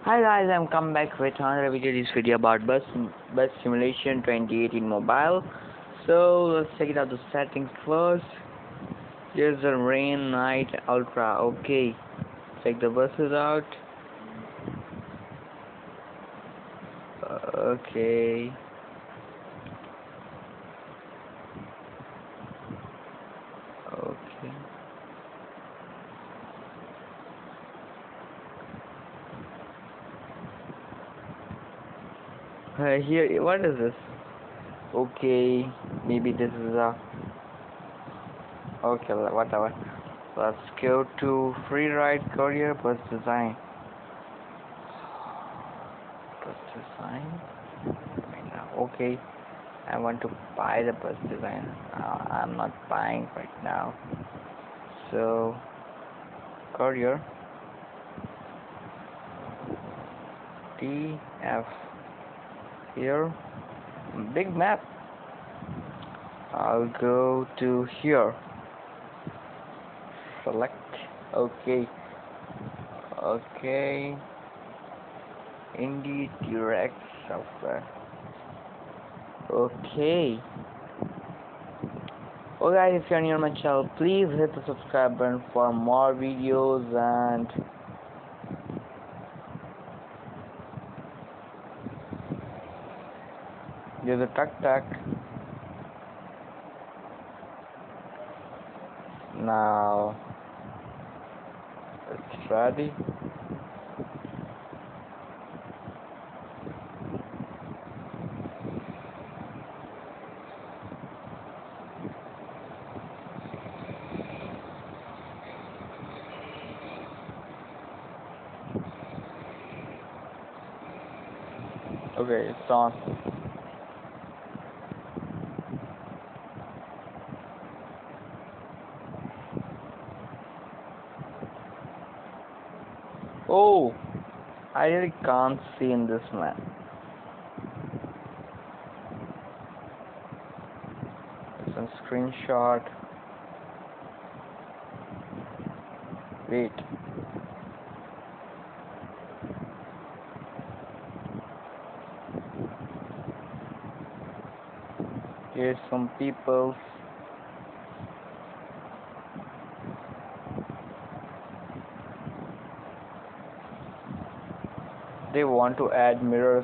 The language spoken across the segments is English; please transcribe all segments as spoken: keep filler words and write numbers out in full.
Hi guys, I'm come back with another video. This video about bus bus simulation twenty eighteen mobile. So let's check it out the settings first. Here's the rain night ultra. Okay, check the buses out. Uh, okay. Okay. Uh, here, what is this? Okay, maybe this is a. Okay, whatever. Let's go to free ride courier bus design. Bus design. Right now. Okay, I want to buy the bus design. Uh, I'm not buying right now. So, courier. T F. Here. Big map. I'll go to here. Select. Okay. Okay. Indie Direct software. Okay. Oh guys, if you're new on my channel, please hit the subscribe button for more videos and there's a tuck tuck. Now it's ready. Okay, it's on. Oh, I really can't see in this map. It's a screenshot. Wait. Here's some people. They want to add mirrors.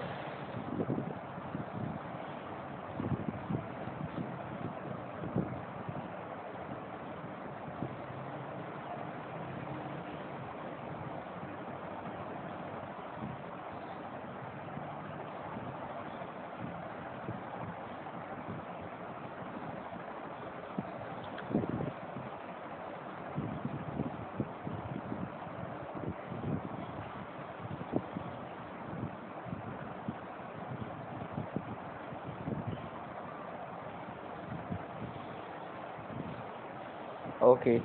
Okay.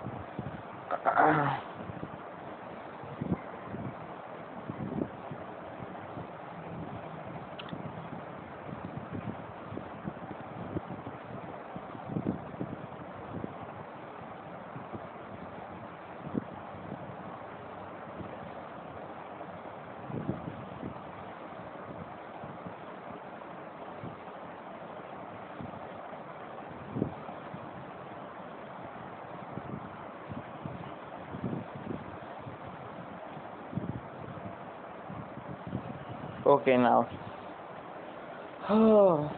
Okay now. Oh,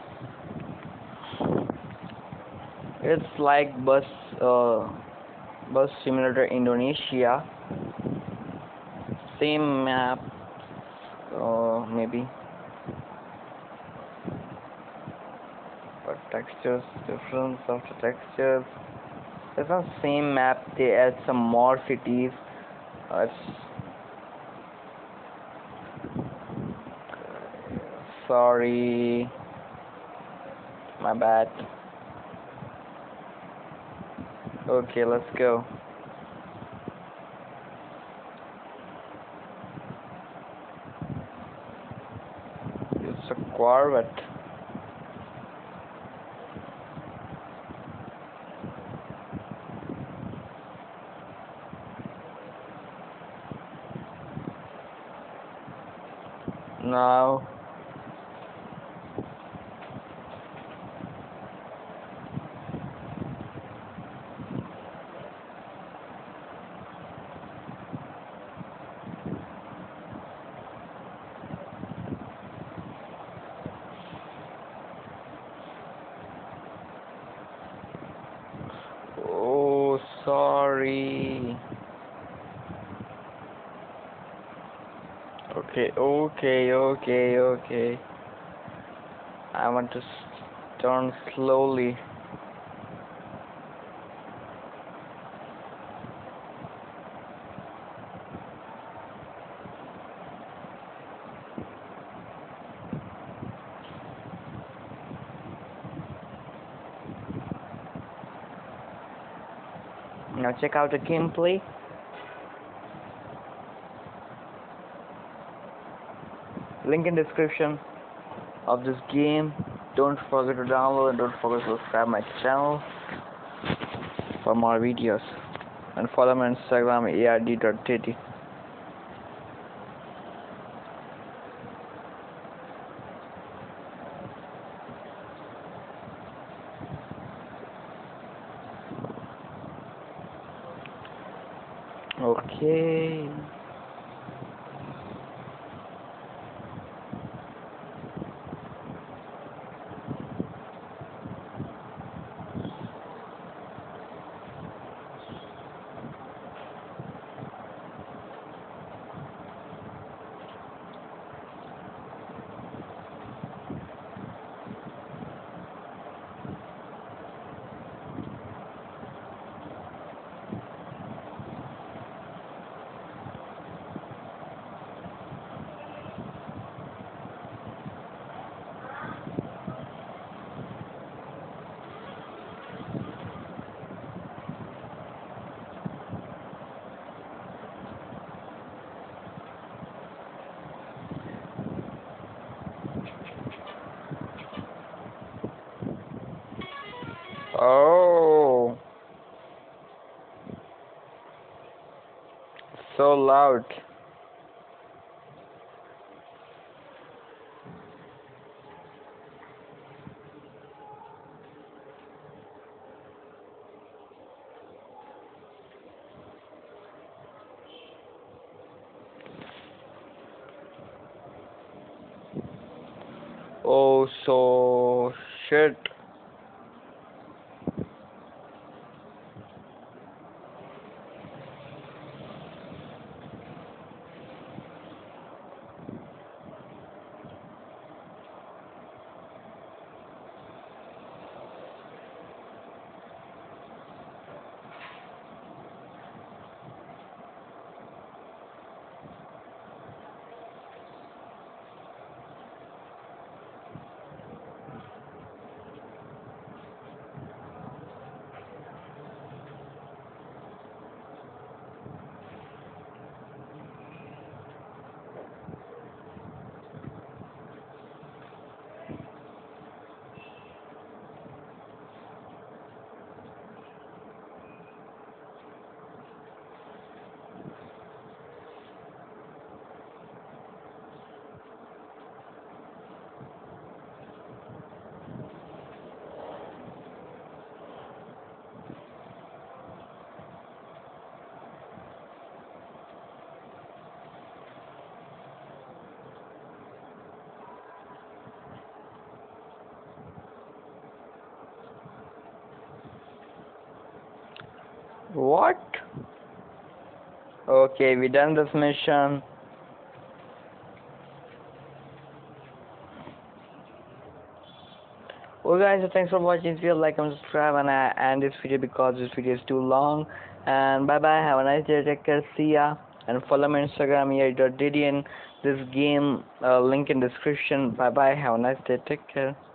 it's like bus uh, bus simulator Indonesia. Same map. Uh, maybe. But textures, difference of the textures. It's not same map. They add some more cities. Uh, it's sorry, my bad. Okay, let's go. It's a Corvette. Now. Oh, sorry. Okay, okay, okay, okay. I want to s- turn slowly. Now check out the gameplay. Link in description of this game. Don't forget to download and don't forget to subscribe my channel for more videos. And follow me on Instagram ard dot t t. Okay. Oh, so loud. Oh, so shit. What? Okay, we done this mission. Well guys, so thanks for watching. If you like and subscribe, and I end this video because this video is too long. And bye bye, have a nice day, take care, see ya. And follow my Instagram here, Didion. This game uh, link in description. Bye bye, have a nice day, take care.